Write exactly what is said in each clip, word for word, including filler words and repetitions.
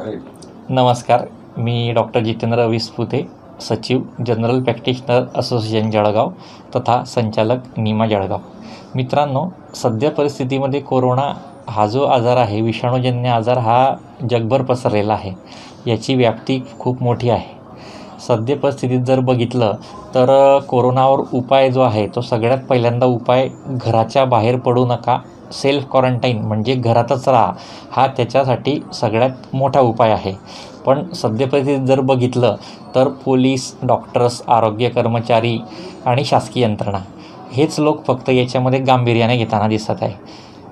नमस्कार, मी डॉक्टर जितेंद्र विस्पुते, सचिव जनरल प्रॅक्टिशनर असोसिएशन जळगाव तथा संचालक निमा जळगाव. मित्रांनो, सध्या परिस्थितीमध्ये कोरोना हा जो आजार आहे, विषाणूजन्य आजार हा जगभर पसरलेला आहे. याची व्याप्ती खूप मोठी आहे. सध्या परिस्थितीत जर बघितलं तर कोरोनावर उपाय जो आहे तो सगळ्यात पहिल्यांदा उपाय घराच्या बाहेर पडू नका, सेल्फ क्वारंटाईन म्हणजे घरातच राहा, हा त्याच्यासाठी सगळ्यात मोठा उपाय आहे. पण सध्या परिस्थितीत जर बघितलं तर पोलीस, डॉक्टर्स, आरोग्य कर्मचारी आणि शासकीय यंत्रणा हेच लोक फक्त याच्यामध्ये गांभीर्याने घेताना दिसत आहे.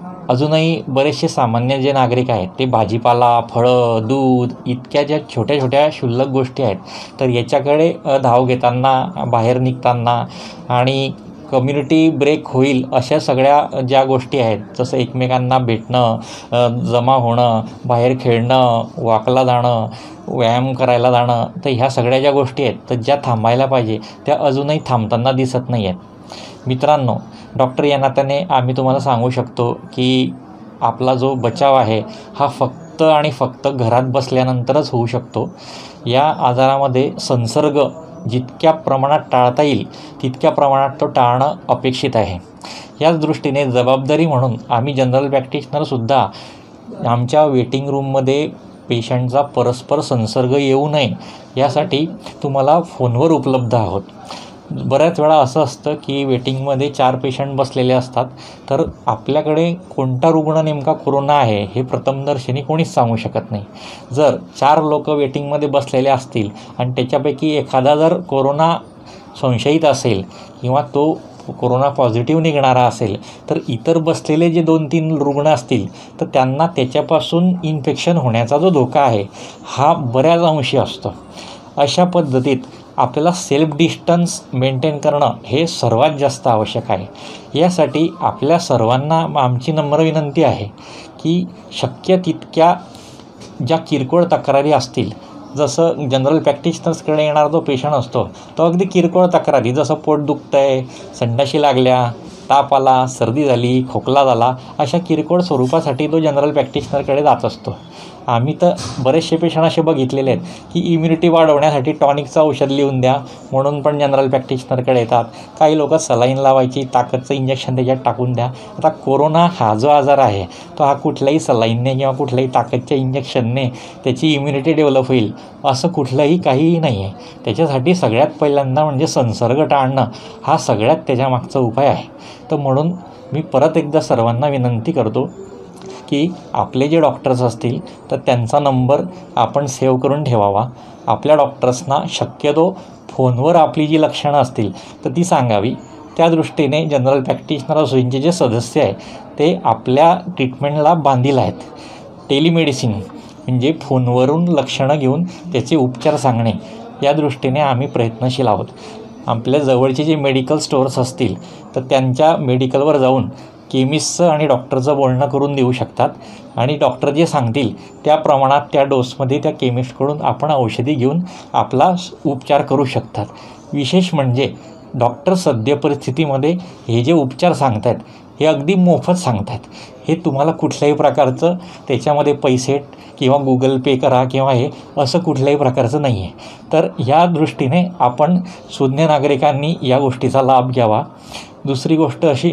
अजूनही बरेचसे सामान्य जे नागरिक आहेत ते भाजीपाला, फळं, दूध इतक्या ज्या छोट्या छोट्या क्षुल्लक गोष्टी आहेत तर याच्याकडे धाव घेताना, बाहेर निघताना आणि कम्युनिटी ब्रेक होईल अशा सगळ्या ज्या गोष्टी आहेत, जसं एकमेकांना भेटणं, जमा होणं, बाहेर खेळणं, वॉकला जाणं, व्यायाम करायला जाणं, तर ह्या सगळ्या ज्या गोष्टी आहेत तर ज्या थांबायला पाहिजे त्या अजूनही थांबताना दिसत नाही आहेत. मित्रांनो, डॉक्टर या नात्याने आम्ही तुम्हाला सांगू शकतो की आपला जो बचाव आहे हा फक्त आणि फक्त घरात बसल्यानंतरच होऊ शकतो. या आजारामध्ये संसर्ग जितक्या प्रमाणात टाळता येईल तितक्या प्रमाणात तो टाळणं अपेक्षित आहे. याच दृष्टीने जबाबदारी म्हणून आम्ही जनरल प्रॅक्टिशनरसुद्धा आमच्या वेटिंग रूममध्ये पेशंटचा परस्पर संसर्ग येऊ नये यासाठी तुम्हाला फोनवर उपलब्ध आहोत. बऱ्याच वेळा असं असतं की वेटिंगमध्ये चार पेशंट बसलेले असतात, तर आपल्याकडे कोणता रुग्ण नेमका कोरोना आहे हे प्रथमदर्शनी कोणीच सांगू शकत नाही. जर चार लोक वेटिंगमध्ये बसलेले असतील आणि त्याच्यापैकी एखादा जर कोरोना संशयित असेल किंवा तो कोरोना पॉझिटिव्ह निघणारा असेल तर इतर बसलेले जे दोन तीन रुग्ण असतील तर त्यांना त्याच्यापासून इन्फेक्शन होण्याचा जो धोका आहे हा बऱ्याच अंशी असतो. अशा पद्धतीत आपल्याला सेल्फ डिस्टन्स मेंटेन करणं हे सर्वात जास्त आवश्यक आहे. यासाठी आपल्या सर्वांना आमची नम्र विनंती आहे की शक्य तितक्या ज्या किरकोळ तक्रारी असतील, जसं जनरल प्रॅक्टिशनर्सकडे येणारा जो पेशंट असतो तो अगदी किरकोळ तक्रारी, जसं पोट दुखतं आहे, संडाशी लागल्या, ताप आला, सर्दी झाली, खोकला झाला, अशा किरकोळ स्वरूपासाठी तो जनरल प्रॅक्टिशनरकडे जात असतो. आम्ही तर बरेचसे पेशंट असे बघितलेले आहेत की इम्युनिटी वाढवण्यासाठी टॉनिकचं औषध लिहून द्या म्हणून पण जनरल प्रॅक्टिशनरकडे येतात. काही लोक सलाईन लावायची, ताकदचं इंजेक्शन त्याच्यात टाकून द्या. आता कोरोना हा जो आजार आहे तो हा कुठल्याही सलाईनने किंवा कुठल्याही ताकदच्या इंजेक्शनने त्याची इम्युनिटी डेव्हलप होईल असं कुठलंही काहीही नाही आहे. त्याच्यासाठी सगळ्यात पहिल्यांदा म्हणजे संसर्ग टाळणं हा सगळ्यात त्याच्यामागचा उपाय आहे. तर म्हणून मी परत एकदा सर्वांना विनंती करतो की आपले जे डॉक्टर्स असतील तर त्यांचा नंबर आपण सेव्ह करून ठेवावा. आपल्या डॉक्टर्सना शक्यतो फोनवर आपली जी लक्षणं असतील तर ती सांगावी. त्या दृष्टीने जनरल प्रॅक्टिशनर असोसिएशनचे जे सदस्य आहे ते आपल्या ट्रीटमेंटला बांधील आहेत. टेलिमेडिसिन म्हणजे फोनवरून लक्षणं घेऊन त्याचे उपचार सांगणे या दृष्टीने आम्ही प्रयत्नशील आहोत. आपल्या जवळचे जे मेडिकल स्टोअर्स असतील तर त्यांच्या मेडिकलवर जाऊन केमिस्टचं आणि डॉक्टरचं बोलणं करून देऊ शकतात आणि डॉक्टर जे सांगतील त्या प्रमाणात त्या डोसमध्ये त्या केमिस्टकडून आपण औषधी घेऊन आपला उपचार करू शकतात. विशेष म्हणजे डॉक्टर सद्य परिस्थितीमध्ये हे जे उपचार सांगत आहेत हे अगदी मोफत सांगत आहेत. हे तुम्हाला कुठल्याही प्रकारचं त्याच्यामध्ये पैसे किंवा गुगल पे करा किंवा हे असं कुठल्याही प्रकारचं नाही आहे. तर या दृष्टीने आपण सुज्ञ नागरिकांनी या गोष्टीचा लाभ घ्यावा. दुसरी गोष्ट अशी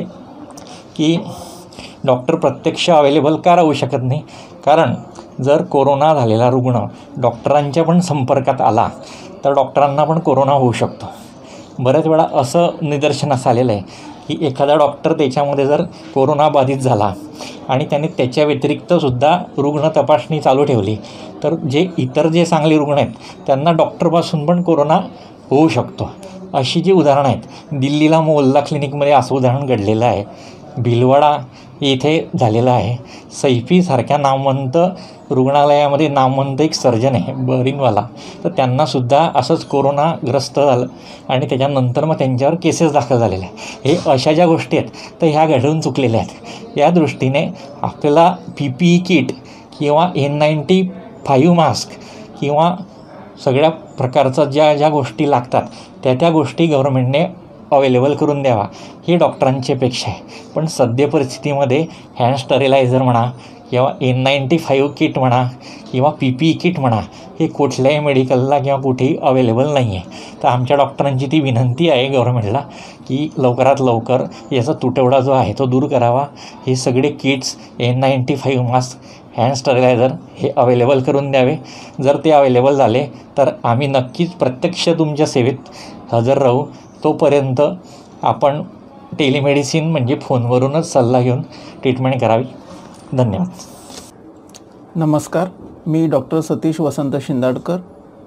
की डॉक्टर प्रत्यक्ष अवेलेबल का राहू शकत नाही, कारण जर कोरोना झालेला रुग्ण डॉक्टरांच्या पण संपर्कात आला तर डॉक्टरांना पण कोरोना होऊ शकतो. बऱ्याच वेळा असं निदर्शनास आलेलं आहे की एखादा डॉक्टर त्याच्यामध्ये जर कोरोना बाधित झाला आणि त्याने त्याच्या व्यतिरिक्तसुद्धा रुग्ण तपासणी चालू ठेवली तर जे इतर जे चांगले रुग्ण आहेत त्यांना डॉक्टरपासून पण कोरोना होऊ शकतो. अशी जी उदाहरणं आहेत, दिल्लीला मोहल्ला क्लिनिकमध्ये असं उदाहरण घडलेलं आहे. भिलवाडा येथे झालेलं आहे. सैफीसारख्या नामवंत रुग्णालयामध्ये नामवंत एक सर्जन आहे बरीनवाला, तर त्यांनासुद्धा असंच कोरोनाग्रस्त झालं आणि त्याच्यानंतर मग त्यांच्यावर केसेस दाखल झालेले आहे. हे अशा ज्या गोष्टी आहेत तर ह्या घडून चुकलेल्या आहेत. या दृष्टीने आपल्याला पी पी ई किट किंवा एन नाईन्टी फाईव्ह मास्क किंवा सगळ्या प्रकारच्या ज्या ज्या गोष्टी लागतात त्या त्या गोष्टी गव्हर्नमेंटने अवेलेबल करून द्यावा ही डॉक्टरांची अपेक्षा आहे. पण सद्य परिस्थितीमध्ये हँड स्टरिलायझर म्हणा किंवा एन नाईंटी फाईव्ह किट म्हणा किंवा पी पी ई किट म्हणा हे कुठल्याही मेडिकलला किंवा कुठेही अवेलेबल नाही आहे. तर आमच्या डॉक्टरांची ती विनंती आहे गव्हर्नमेंटला की लवकरात लवकर याचा तुटवडा जो आहे तो दूर करावा. हे सगळे kits, N ninety five mask, hand steriliser हे अवेलेबल करून द्यावे. जर ते अवेलेबल झाले तर आम्ही नक्कीच प्रत्यक्ष तुमच्या सेवेत हजर राहू. तोपर्यंत आपण टेलिमेडिसिन म्हणजे फोनवरूनच सल्ला घेऊन ट्रीटमेंट करावी. धन्यवाद. नमस्कार, मी डॉक्टर सतीश वसंत शिंदाडकर,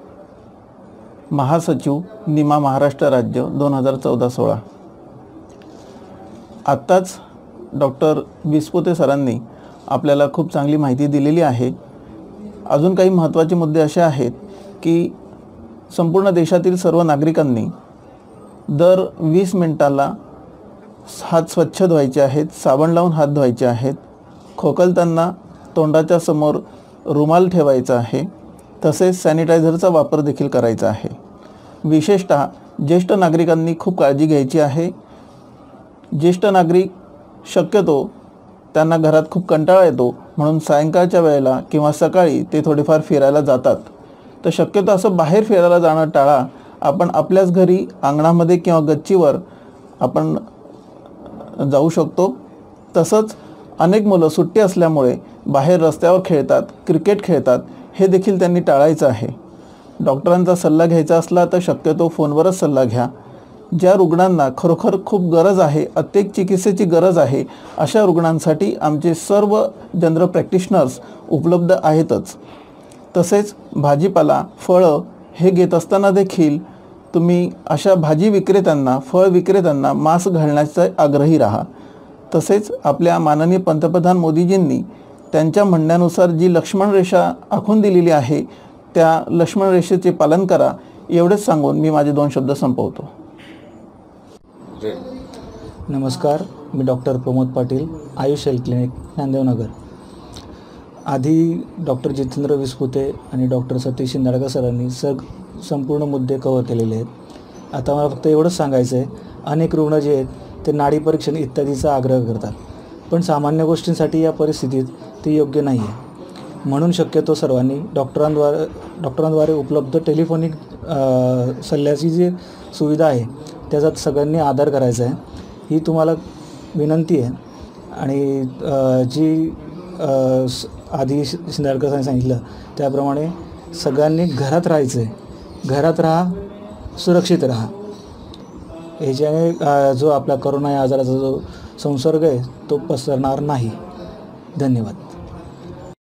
महासचिव निमा महाराष्ट्र राज्य दोन हजार चौदा सोळा. आत्ताच डॉक्टर विस्पुते सरांनी आपल्याला खूप चांगली माहिती दिलेली आहे. अजून काही महत्त्वाचे मुद्दे असे आहेत की संपूर्ण देशातील सर्व नागरिकांनी दर वीस मिनिटाला हात स्वच्छ धुवायचे आहेत, साबण लावून हात धुवायचे आहेत. खोकलताना तोंडाच्या समोर रुमाल ठेवायचा आहे. तसेच सॅनिटायझरचा वापर देखील करायचा आहे. विशेषतः ज्येष्ठ नागरिकांनी खूप काळजी घ्यायची आहे. ज्येष्ठ नागरिक शक्यतो त्यांना घरात खूप कंटाळा येतो म्हणून सायंकाळच्या वेळेला किंवा सकाळी ते थोडेफार फिरायला जातात. तर शक्यतो असं बाहेर फिरायला जाणं टाळा. आपण आपल्याच घरी अंगणामध्ये किंवा गच्चीवर आपण जाऊ शकतो. तसंच अनेक मुलं सुट्टी असल्यामुळे बाहेर रस्त्यावर खेळतात, क्रिकेट खेळतात, हे देखील त्यांनी टाळायचं आहे. डॉक्टरांचा सल्ला घ्यायचा असला तर शक्यतो फोनवरच सल्ला घ्या. ज्या रुग्णांना खरोखर खूप गरज आहे, अत्यंत चिकित्सेची गरज आहे, अशा रुग्णांसाठी आमचे सर्व जनरल प्रॅक्टिशनर्स उपलब्ध आहेतच. तसेच भाजीपाला, फळं हे घेत असताना देखील तुम्ही अशा भाजी विक्रेत्यांना, फळ विक्रेत्यांना मास्क घालण्याचा आग्रही राहा. तसेच आपल्या माननीय पंतप्रधान मोदीजींनी त्यांच्या म्हणण्यानुसार जी लक्ष्मण रेषा आखून दिलेली आहे त्या लक्ष्मण रेषेचे पालन करा. एवढेच सांगून मी माझे दोन शब्द संपवतो. नमस्कार, मी doctor Pramod Patil, Ayush health clinic, Nandevnagar. आधी डॉक्टर जितेंद्र विस्पुते आणि डॉक्टर सतीश शिंदाडकर सरांनी सग संपूर्ण मुद्दे कव्हर केलेले आहेत. आता मला फक्त एवढंच सांगायचं आहे, अनेक रुग्ण जे आहेत ते नाडी परीक्षण इत्यादीचा आग्रह करतात, पण सामान्य गोष्टींसाठी या परिस्थितीत ते योग्य नाही आहे. म्हणून शक्यतो सर्वांनी डॉक्टरांद्वारे डॉक्टरांद्वारे उपलब्ध टेलिफोनिक सल्ल्याची जी सुविधा आहे त्याचा सगळ्यांनी आदर करायचा आहे, ही तुम्हाला विनंती आहे. आणि जी आधी शिंदाडकर साहेबांनी सांगितलं त्याप्रमाणे सगळ्यांनी घरात राहायचं आहे. घरात राहा, सुरक्षित राहा. ह्याच्याने जो आपला करोना या आजाराचा जो संसर्ग आहे तो पसरणार नाही. धन्यवाद.